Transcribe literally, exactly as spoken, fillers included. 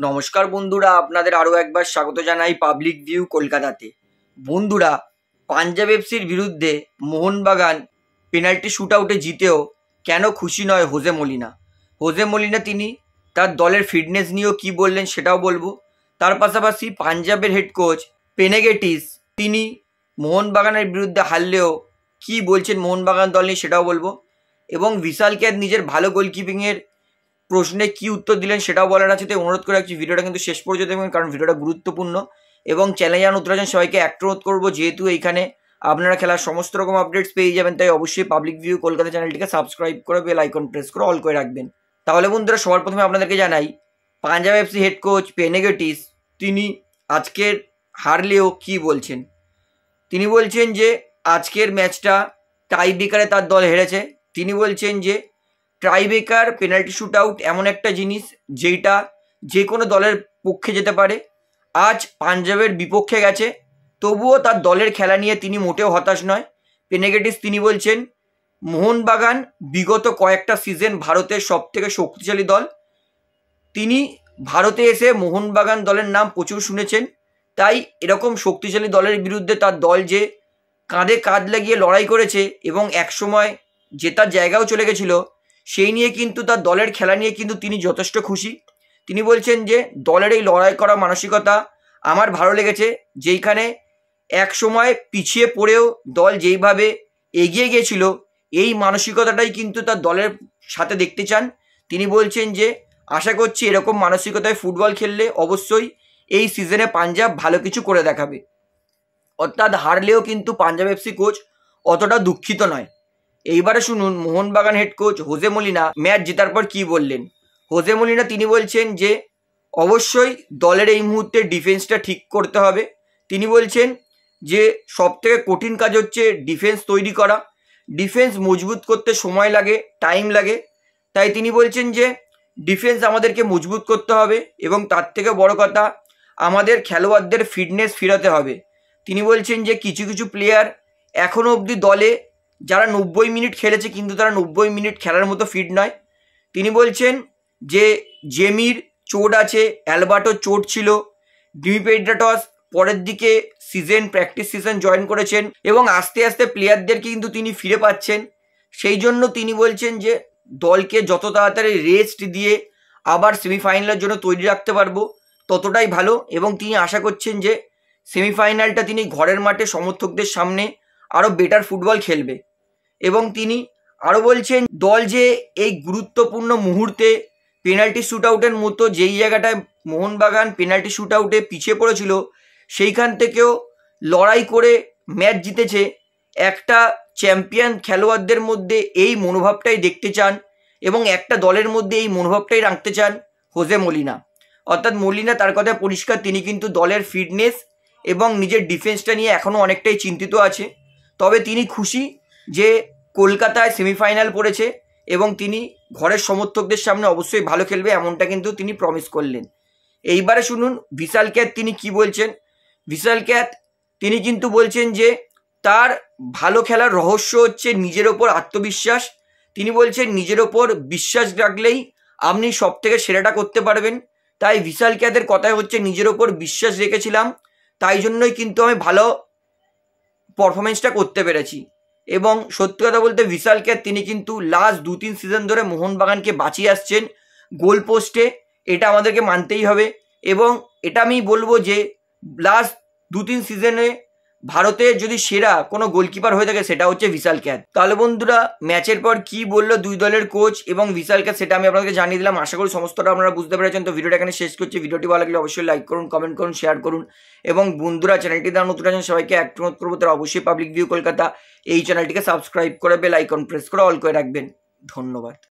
নমস্কার বন্ধুরা, আপনাদের আরও একবার স্বাগত জানাই পাবলিক ভিউ কলকাতাতে। বন্ধুরা, পাঞ্জাব এফসির বিরুদ্ধে মোহনবাগান পেনাল্টি শ্যুট আউটে জিতেও কেন খুশি নয় হোজে মলিনা। হোজে মলিনা তিনি তার দলের ফিটনেস নিয়েও কী বললেন সেটাও বলবো। তার পাশাপাশি পাঞ্জাবের হেড কোচ পেনেগেটিস তিনি মোহনবাগানের বিরুদ্ধে হারলেও কী বলছেন মোহনবাগান দল নিয়ে সেটাও বলবো। এবং বিশালকে নিজের ভালো গোলকিপিংয়ের প্রশ্নে কি উত্তর দিলেন সেটাও বলার আছে। তাই অনুরোধ করে রাখছি ভিডিওটা কিন্তু শেষ পর্যন্ত দেখবেন, কারণ ভিডিওটা গুরুত্বপূর্ণ। এবং চ্যানেলে যান উত্তরাজন সবাইকে একটা অনুরোধ করবো, যেহেতু এইখানে আপনারা খেলার সমস্ত রকম আপডেটস পেয়ে যাবেন, তাই অবশ্যই পাবলিক ভিউ কলকাতা চ্যানেলটিকে সাবস্ক্রাইব করে বেল আইকন প্রেস করে অল করে রাখবেন। তাহলে বন্ধুরা, সবার প্রথমে আপনাদেরকে জানাই Punjab FC head coach Panagiotis তিনি আজকের হারলেও কি বলছেন। তিনি বলছেন যে আজকের ম্যাচটা টাই ব্রেকারে তার দল হেরেছে। তিনি বলছেন যে ট্রাইবেকার পেনাল্টি শ্যুট আউট এমন একটা জিনিস যেটা যে কোনো দলের পক্ষে যেতে পারে। আজ পাঞ্জাবের বিপক্ষে গেছে, তবুও তার দলের খেলা নিয়ে তিনি মোটেও হতাশ নয়। পেনেগেটিস তিনি বলছেন মোহনবাগান বিগত কয়েকটা সিজন ভারতের সবথেকে শক্তিশালী দল। তিনি ভারতে এসে মোহনবাগান দলের নাম প্রচুর শুনেছেন, তাই এরকম শক্তিশালী দলের বিরুদ্ধে তার দল যে কাঁধে কাঁধ লাগিয়ে লড়াই করেছে এবং একসময় জেতার জায়গাও চলে গেছিল, সেই নিয়ে কিন্তু তার দলের খেলা নিয়ে কিন্তু তিনি যথেষ্ট খুশি। তিনি বলছেন যে দলের এই লড়াই করা মানসিকতা আমার ভালো লেগেছে, যেইখানে এক সময় পিছিয়ে পড়েও দল যেইভাবে এগিয়ে গিয়েছিল এই মানসিকতাটাই কিন্তু তার দলের সাথে দেখতে চান। তিনি বলছেন যে আশা করছি এরকম মানসিকতায় ফুটবল খেললে অবশ্যই এই সিজনে পাঞ্জাব ভালো কিছু করে দেখাবে। অর্থাৎ হারলেও কিন্তু পাঞ্জাব এফসি কোচ অতটা দুঃখিত নয়। এইবারে শুনুন Mohun Bagan head coach Jose Molina match জেতার পর কী বললেন। হোজে মলিনা তিনি বলছেন যে অবশ্যই দলের এই মুহূর্তে ডিফেন্সটা ঠিক করতে হবে। তিনি বলছেন যে সবথেকে কঠিন কাজ হচ্ছে ডিফেন্স তৈরি করা। ডিফেন্স মজবুত করতে সময় লাগে, টাইম লাগে। তাই তিনি বলছেন যে ডিফেন্স আমাদেরকে মজবুত করতে হবে এবং তার থেকে বড় কথা আমাদের খেলোয়াড়দের ফিটনেস ফিরাতে হবে। তিনি বলছেন যে কিছু কিছু প্লেয়ার এখনও অবধি দলে যারা নব্বই মিনিট খেলেছে কিন্তু তারা নব্বই মিনিট খেলার মতো ফিট নয়। তিনি বলছেন যে জেমির চোট আছে, অ্যালবার্টোর চোট ছিল, ডিমিট্রিয়াটস পরের দিকে সিজন প্র্যাকটিস সিজন জয়েন করেছেন এবং আস্তে আস্তে প্লেয়ারদেরকে কিন্তু তিনি ফিরে পাচ্ছেন। সেই জন্য তিনি বলছেন যে দলকে যত তাড়াতাড়ি রেস্ট দিয়ে আবার সেমিফাইনালের জন্য তৈরি রাখতে পারবো ততটাই ভালো। এবং তিনি আশা করছেন যে সেমিফাইনালটা তিনি ঘরের মাঠে সমর্থকদের সামনে আরও বেটার ফুটবল খেলবে। এবং তিনি আরও বলছেন দল যে এই গুরুত্বপূর্ণ মুহূর্তে পেনাল্টি শ্যুট আউটের মতো যেই জায়গাটায় মোহনবাগান পেনাল্টি শ্যুট আউটে পিছিয়ে পড়েছিল সেইখান থেকেও লড়াই করে ম্যাচ জিতেছে। একটা চ্যাম্পিয়ন খেলোয়াড়দের মধ্যে এই মনোভাবটাই দেখতে চান এবং একটা দলের মধ্যে এই মনোভাবটাই রাখতে চান হোজে মলিনা। অর্থাৎ মলিনা তার কথা পরিষ্কার, তিনি কিন্তু দলের ফিটনেস এবং নিজের ডিফেন্সটা নিয়ে এখনও অনেকটাই চিন্তিত আছে। তবে তিনি খুশি যে কলকাতায় সেমিফাইনাল পড়েছে এবং তিনি ঘরের সমর্থকদের সামনে অবশ্যই ভালো খেলবে, এমনটা কিন্তু তিনি প্রমিস করলেন। এইবারে শুনুন বিশাল ক্যাত তিনি কি বলছেন। বিশাল ক্যাত তিনি কিন্তু বলছেন যে তার ভালো খেলার রহস্য হচ্ছে নিজের ওপর আত্মবিশ্বাস। তিনি বলছেন নিজের ওপর বিশ্বাস রাখলেই আপনি সব থেকে সেরাটা করতে পারবেন। তাই বিশাল ক্যাতের কথাই হচ্ছে নিজের ওপর বিশ্বাস রেখেছিলাম, তাই জন্যই কিন্তু আমি ভালো পারফরমেন্সটা করতে পেরেছি। এবং সত্যি কথা বলতে বিশাল ক্যাত তিনি কিন্তু লাস্ট দু তিন সিজন ধরে মোহনবাগানকে বাঁচিয়ে আসছেন গোল পোস্টে, এটা আমাদেরকে মানতেই হবে। এবং এটা আমি বলবো যে লাস্ট দু তিন সিজনে ভারতে যদি সেরা কোনো গোলকিপার হয়ে থাকে সেটা হচ্ছে বিশাল ক্যাত। তাহলে বন্ধুরা, ম্যাচের পর কি বললো দুই দলের কোচ এবং বিশাল ক্যাত সেটা আমি আপনাদেরকে জানিয়ে দিলাম। আশা করি সমস্তটা আপনারা বুঝতে পেরেছেন। তো ভিডিওটা এখানে শেষ করছি। ভিডিওটি ভালো লাগলে অবশ্যই লাইক করুন, কমেন্ট করুন, শেয়ার করুন। এবং বন্ধুরা, চ্যানেলটি দ্বারা নতুন আছেন সবাইকে একটা অনুরোধ করবো, তারা অবশ্যই পাবলিক ভিউ কলকাতা এই চ্যানেলটিকে সাবস্ক্রাইব করে বেল আইকন প্রেস করে অল করে রাখবেন। ধন্যবাদ।